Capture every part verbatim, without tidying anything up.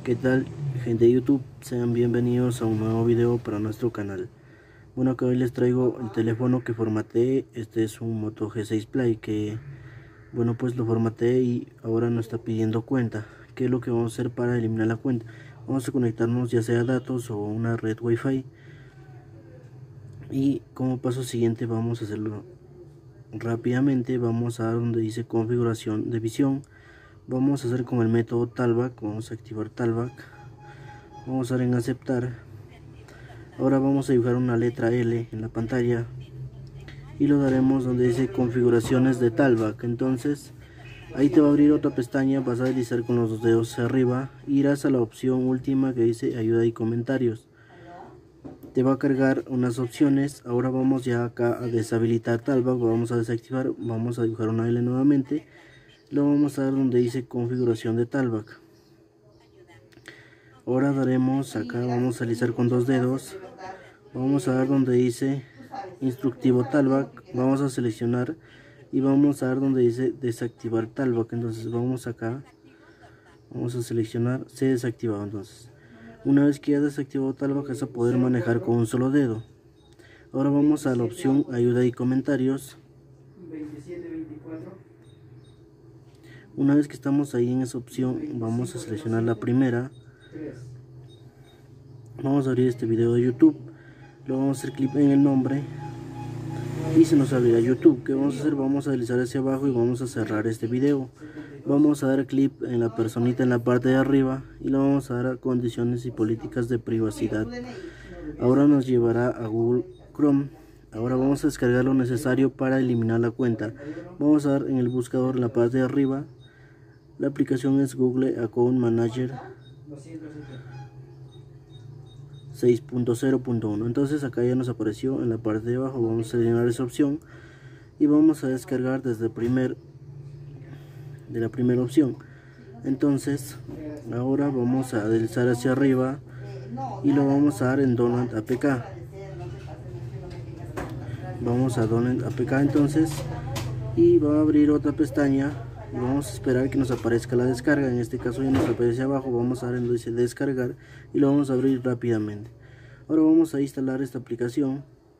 ¿Qué tal, gente de YouTube? Sean bienvenidos a un nuevo video para nuestro canal. Bueno, acá hoy les traigo el teléfono que formateé. Este es un Moto G seis Play que, bueno, pues lo formateé y ahora nos está pidiendo cuenta. ¿Qué es lo que vamos a hacer para eliminar la cuenta? Vamos a conectarnos ya sea a datos o una red Wi-Fi. Y como paso siguiente vamos a hacerlo rápidamente. Vamos a dar donde dice configuración de visión. Vamos a hacer con el método Talkback. Vamos a activar Talkback. Vamos a dar en aceptar. Ahora vamos a dibujar una letra L en la pantalla y lo daremos donde dice configuraciones de Talkback. Entonces ahí te va a abrir otra pestaña, vas a deslizar con los dos dedos hacia arriba, irás a la opción última que dice ayuda y comentarios. Te va a cargar unas opciones. Ahora vamos ya acá a deshabilitar Talkback, vamos a desactivar, vamos a dibujar una L nuevamente, lo vamos a dar donde dice configuración de Talkback. Ahora daremos acá, vamos a deslizar con dos dedos, vamos a dar donde dice instructivo Talkback, vamos a seleccionar y vamos a dar donde dice desactivar Talkback. Entonces vamos acá, vamos a seleccionar, se desactivado. Entonces una vez que ya desactivado Talkback vas a poder manejar con un solo dedo. Ahora vamos a la opción ayuda y comentarios. Una vez que estamos ahí en esa opción vamos a seleccionar la primera. Vamos a abrir este video de YouTube, lo vamos a hacer clic en el nombre y se nos abrirá YouTube. ¿Qué vamos a hacer? Vamos a deslizar hacia abajo y vamos a cerrar este video. Vamos a dar clic en la personita en la parte de arriba y lo vamos a dar a condiciones y políticas de privacidad. Ahora nos llevará a Google Chrome. Ahora vamos a descargar lo necesario para eliminar la cuenta. Vamos a dar en el buscador en la parte de arriba. La aplicación es Google Account Manager seis punto cero punto uno. Entonces acá ya nos apareció en la parte de abajo. Vamos a seleccionar esa opción y vamos a descargar desde el primer de la primera opción. Entonces ahora vamos a deslizar hacia arriba y lo vamos a dar en Download A P K. Vamos a Download A P K entonces y va a abrir otra pestaña y vamos a esperar que nos aparezca la descarga. En este caso ya nos aparece abajo, vamos a dar en donde dice descargar y lo vamos a abrir rápidamente. Ahora vamos a instalar esta aplicación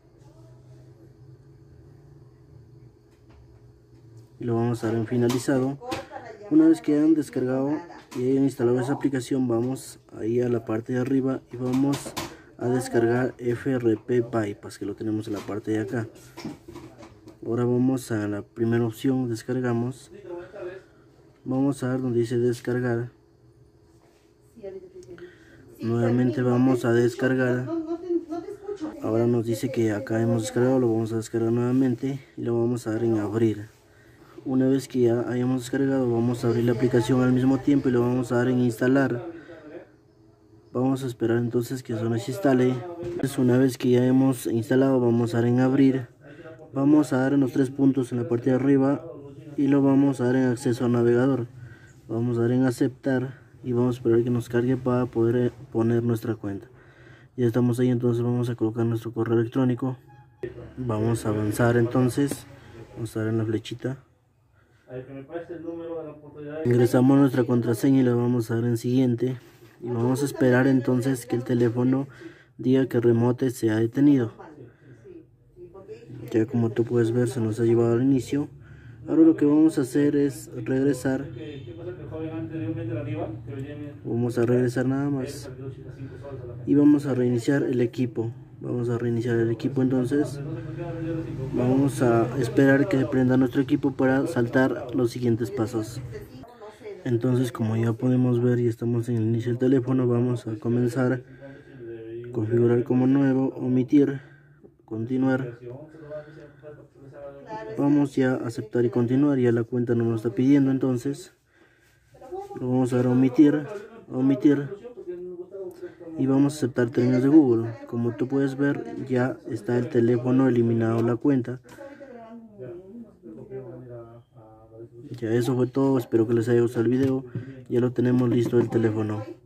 y lo vamos a dar en finalizado. Una vez que hayan descargado y hayan instalado esa aplicación, vamos ahí a la parte de arriba y vamos a descargar F R P Bypass, que lo tenemos en la parte de acá. Ahora vamos a la primera opción, descargamos. Vamos a dar donde dice descargar. Nuevamente vamos a descargar. Ahora nos dice que acá hemos descargado, lo vamos a descargar nuevamente y lo vamos a dar en abrir. Una vez que ya hayamos descargado, vamos a abrir la aplicación al mismo tiempo y lo vamos a dar en instalar. Vamos a esperar entonces que eso nos instale. Una vez que ya hemos instalado, vamos a dar en abrir. Vamos a dar en los tres puntos en la parte de arriba y lo vamos a dar en acceso al navegador. Vamos a dar en aceptar y vamos a esperar que nos cargue para poder poner nuestra cuenta. Ya estamos ahí, entonces vamos a colocar nuestro correo electrónico. Vamos a avanzar entonces. Vamos a dar en la flechita. Ingresamos nuestra contraseña y la vamos a dar en siguiente. Y vamos a esperar entonces que el teléfono diga que remote se ha detenido. Ya como tú puedes ver, se nos ha llevado al inicio. Ahora lo que vamos a hacer es regresar. Vamos a regresar nada más. Y vamos a reiniciar el equipo. Vamos a reiniciar el equipo entonces. Vamos a esperar que prenda nuestro equipo para saltar los siguientes pasos. Entonces, como ya podemos ver y estamos en el inicio del teléfono, vamos a comenzar. Configurar como nuevo, omitir, continuar. Vamos ya a aceptar y continuar, ya la cuenta no nos está pidiendo, entonces lo vamos a dar a omitir, a omitir y vamos a aceptar términos de Google. Como tú puedes ver, ya está el teléfono eliminado la cuenta. Ya eso fue todo, espero que les haya gustado el video, ya lo tenemos listo el teléfono.